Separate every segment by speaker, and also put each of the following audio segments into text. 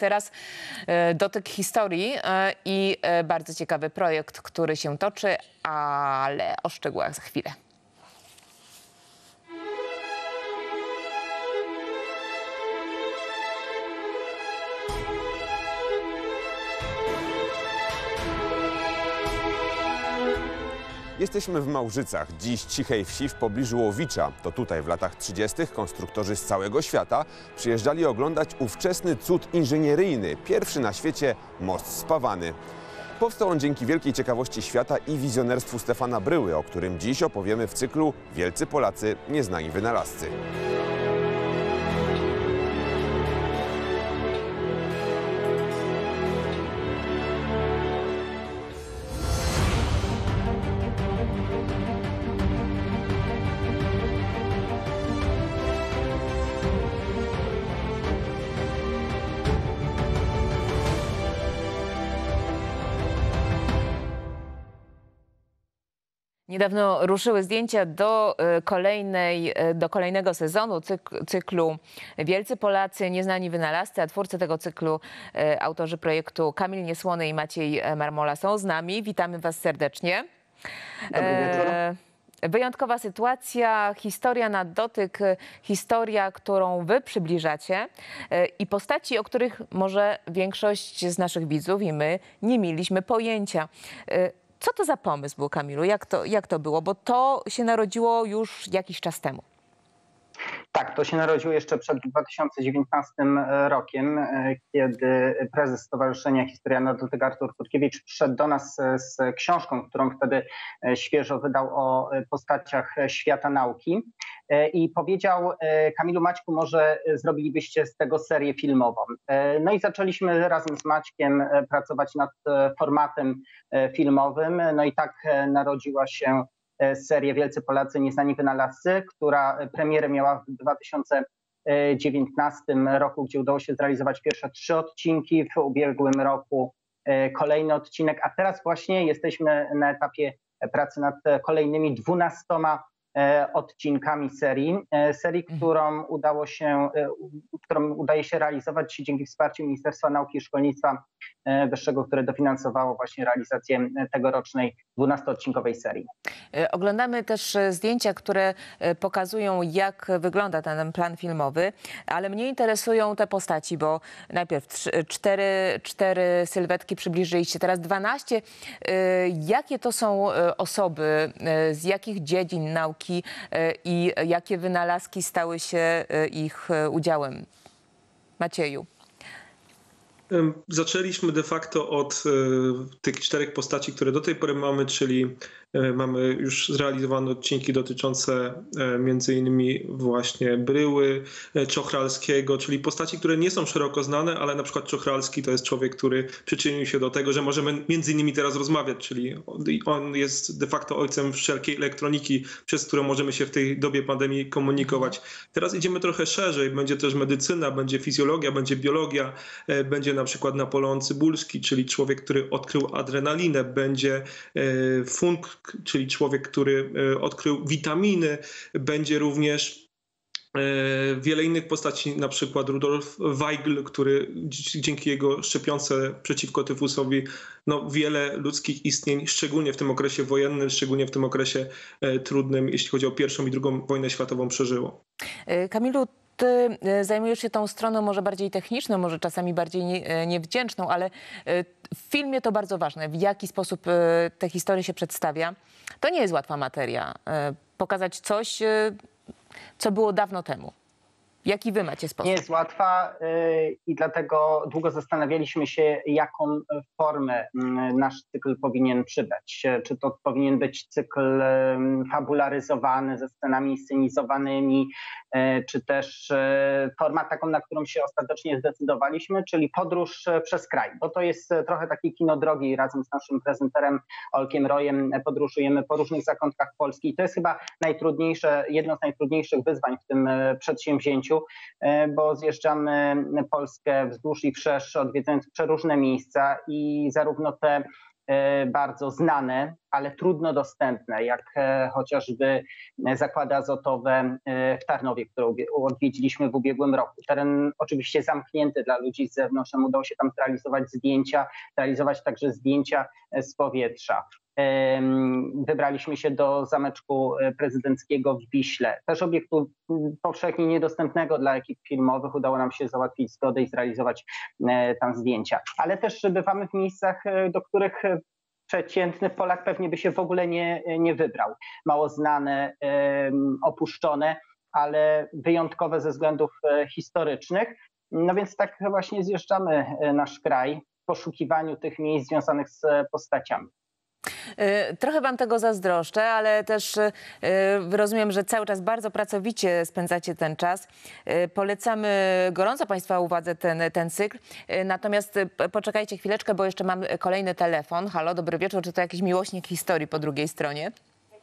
Speaker 1: Teraz dotyk historii i bardzo ciekawy projekt, który się toczy, ale o szczegółach za chwilę.
Speaker 2: Jesteśmy w Małżycach, dziś cichej wsi w pobliżu Łowicza. To tutaj w latach 30. konstruktorzy z całego świata przyjeżdżali oglądać ówczesny cud inżynieryjny, pierwszy na świecie most spawany. Powstał on dzięki wielkiej ciekawości świata i wizjonerstwu Stefana Bryły, o którym dziś opowiemy w cyklu Wielcy Polacy, nieznani wynalazcy.
Speaker 1: Niedawno ruszyły zdjęcia do kolejnego sezonu cyklu Wielcy Polacy, nieznani wynalazcy, a twórcy tego cyklu, autorzy projektu Kamil Niesłony i Maciej Marmola są z nami. Witamy Was serdecznie.
Speaker 3: Dobry wieczór.
Speaker 1: Wyjątkowa sytuacja, historia na dotyk, historia, którą Wy przybliżacie i postaci, o których może większość z naszych widzów i my nie mieliśmy pojęcia. Co to za pomysł był, Kamilu? Jak to było? Bo to się narodziło już jakiś czas temu.
Speaker 3: Tak, to się narodziło jeszcze przed 2019 rokiem, kiedy prezes Stowarzyszenia Historia na dotyk Artur Kurkiewicz przyszedł do nas z książką, którą wtedy świeżo wydał o postaciach świata nauki i powiedział: Kamilu, Maćku, może zrobilibyście z tego serię filmową. No i zaczęliśmy razem z Maćkiem pracować nad formatem filmowym. No i tak narodziła się serię Wielcy Polacy, nieznani wynalazcy, która premierę miała w 2019 roku, gdzie udało się zrealizować pierwsze 3 odcinki, w ubiegłym roku kolejny odcinek, a teraz właśnie jesteśmy na etapie pracy nad kolejnymi 12 odcinkami serii, którą udaje się realizować dzięki wsparciu Ministerstwa Nauki i Szkolnictwa Wyższego, które dofinansowało właśnie realizację tegorocznej 12-odcinkowej serii.
Speaker 1: Oglądamy też zdjęcia, które pokazują, jak wygląda ten plan filmowy, ale mnie interesują te postaci, bo najpierw 4 sylwetki przybliżyliście, teraz 12. Jakie to są osoby, z jakich dziedzin nauki i jakie wynalazki stały się ich udziałem? Macieju.
Speaker 4: Zaczęliśmy de facto od tych 4 postaci, które do tej pory mamy, czyli mamy już zrealizowane odcinki dotyczące między innymi właśnie Bryły, Czochralskiego, czyli postaci, które nie są szeroko znane, ale na przykład Czochralski to jest człowiek, który przyczynił się do tego, że możemy między innymi teraz rozmawiać, czyli on jest de facto ojcem wszelkiej elektroniki, przez którą możemy się w tej dobie pandemii komunikować. Teraz idziemy trochę szerzej, będzie też medycyna, będzie fizjologia, będzie biologia, będzie na przykład Napoleon Cybulski, czyli człowiek, który odkrył adrenalinę, będzie Funk, czyli człowiek, który odkrył witaminy, będzie również wiele innych postaci, na przykład Rudolf Weigl, który dzięki jego szczepionce przeciwko tyfusowi wiele ludzkich istnień, szczególnie w tym okresie wojennym, szczególnie w tym okresie trudnym, jeśli chodzi o I i II wojnę światową, przeżyło.
Speaker 1: Kamilu, Ty zajmujesz się tą stroną może bardziej techniczną, może czasami bardziej niewdzięczną, ale w filmie to bardzo ważne, w jaki sposób te historie się przedstawia. To nie jest łatwa materia. Pokazać coś, co było dawno temu. Jaki wy macie sposób?
Speaker 3: Nie jest łatwa i dlatego długo zastanawialiśmy się, jaką formę nasz cykl powinien przybrać. Czy to powinien być cykl fabularyzowany ze scenami inscenizowanymi, czy też forma taką, na którą się ostatecznie zdecydowaliśmy, czyli podróż przez kraj. Bo to jest trochę takie kino drogi i razem z naszym prezenterem Olkiem Rojem podróżujemy po różnych zakątkach Polski. I to jest chyba jedno z najtrudniejszych wyzwań w tym przedsięwzięciu, bo zjeżdżamy Polskę wzdłuż i wszerz, odwiedzając przeróżne miejsca i zarówno te bardzo znane, ale trudno dostępne, jak chociażby zakłady azotowe w Tarnowie, które odwiedziliśmy w ubiegłym roku. Teren oczywiście zamknięty dla ludzi z zewnątrz, nam udało się tam realizować także zdjęcia z powietrza. Wybraliśmy się do Zameczku Prezydenckiego w Wiśle, też obiektu powszechnie niedostępnego dla ekip filmowych. Udało nam się załatwić zgodę i zrealizować tam zdjęcia. Ale też bywamy w miejscach, do których przeciętny Polak pewnie by się w ogóle nie wybrał. Mało znane, opuszczone, ale wyjątkowe ze względów historycznych. No więc tak właśnie zjeżdżamy nasz kraj w poszukiwaniu tych miejsc związanych z postaciami.
Speaker 1: Trochę wam tego zazdroszczę, ale też rozumiem, że cały czas bardzo pracowicie spędzacie ten czas. Polecamy gorąco państwa uwadze ten cykl. Natomiast poczekajcie chwileczkę, bo jeszcze mam kolejny telefon. Halo, dobry wieczór. Czy to jakiś miłośnik historii po drugiej stronie?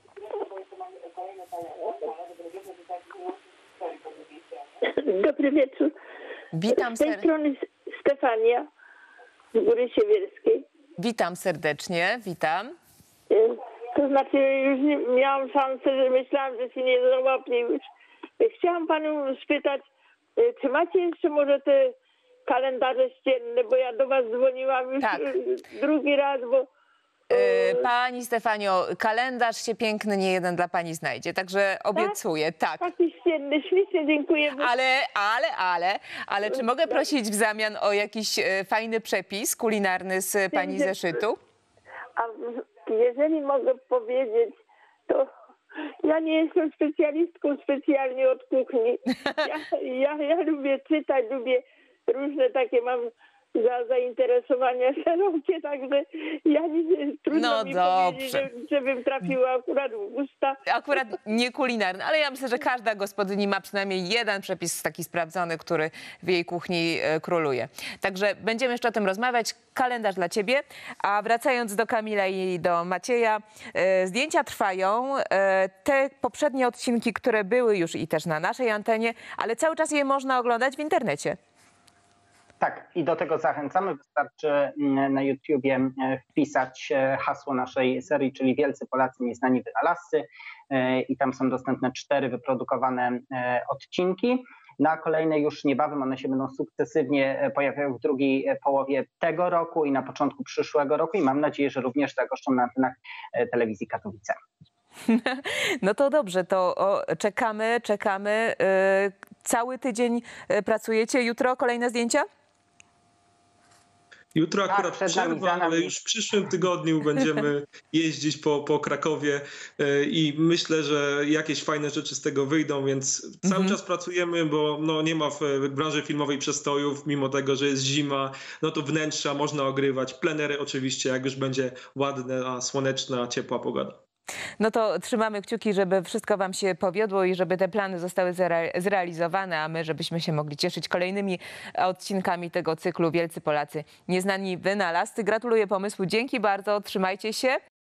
Speaker 5: Dobry wieczór.
Speaker 1: Witam
Speaker 5: Z tej strony Stefania z Góry Siewierskiej.
Speaker 1: Witam serdecznie, witam.
Speaker 5: To znaczy już nie miałam szansę, że myślałam, że się nie załapię już. Chciałam panią spytać, czy macie jeszcze może te kalendarze ścienne, bo ja do was dzwoniłam już
Speaker 1: Tak.
Speaker 5: drugi raz, bo...
Speaker 1: Pani Stefanio, kalendarz się piękny nie jeden dla pani znajdzie, także obiecuję, tak.
Speaker 5: Taki ścienny, ślicznie dziękuję. Bo...
Speaker 1: Ale czy mogę prosić w zamian o jakiś fajny przepis kulinarny z pani zeszytu?
Speaker 5: A jeżeli mogę powiedzieć, to ja nie jestem specjalistką specjalnie od kuchni. Ja lubię czytać, lubię różne takie mam zainteresowania szerokie, także trudno mi powiedzieć, żebym trafiła akurat w usta.
Speaker 1: Akurat nie kulinarny, ale ja myślę, że każda gospodyni ma przynajmniej jeden przepis taki sprawdzony, który w jej kuchni króluje. Także będziemy jeszcze o tym rozmawiać. Kalendarz dla ciebie. A wracając do Kamila i do Macieja, zdjęcia trwają. Te poprzednie odcinki, które były już i też na naszej antenie, ale cały czas je można oglądać w internecie.
Speaker 3: Tak, i do tego zachęcamy. Wystarczy na YouTubie wpisać hasło naszej serii, czyli Wielcy Polacy Nieznani Wynalazcy, i tam są dostępne 4 wyprodukowane odcinki. Na kolejne już niebawem, one się będą sukcesywnie pojawiały w drugiej połowie tego roku i na początku przyszłego roku i mam nadzieję, że również zagoszczą na antenach telewizji Katowice.
Speaker 1: No to dobrze, to czekamy. Cały tydzień pracujecie. Jutro kolejne zdjęcia?
Speaker 4: Jutro
Speaker 3: Tak,
Speaker 4: akurat
Speaker 3: przed nami,
Speaker 4: przerwa,
Speaker 3: za nami.
Speaker 4: ale już w przyszłym tygodniu będziemy jeździć po Krakowie i myślę, że jakieś fajne rzeczy z tego wyjdą, więc cały czas pracujemy, bo no, nie ma w branży filmowej przestojów, mimo tego, że jest zima, no to wnętrza można ogrywać, plenery oczywiście, jak już będzie ładna, słoneczna, ciepła pogoda.
Speaker 1: No to trzymamy kciuki, żeby wszystko wam się powiodło i żeby te plany zostały zrealizowane, a my, żebyśmy się mogli cieszyć kolejnymi odcinkami tego cyklu Wielcy Polacy Nieznani Wynalazcy. Gratuluję pomysłu, dzięki bardzo, trzymajcie się